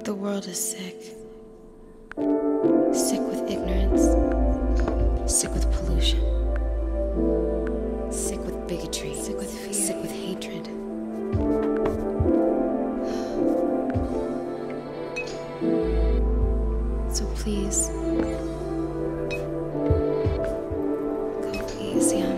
The world is sick. Sick with ignorance. Sick with pollution. Sick with bigotry. Sick with fear. Sick with hatred. So please, go easy on me.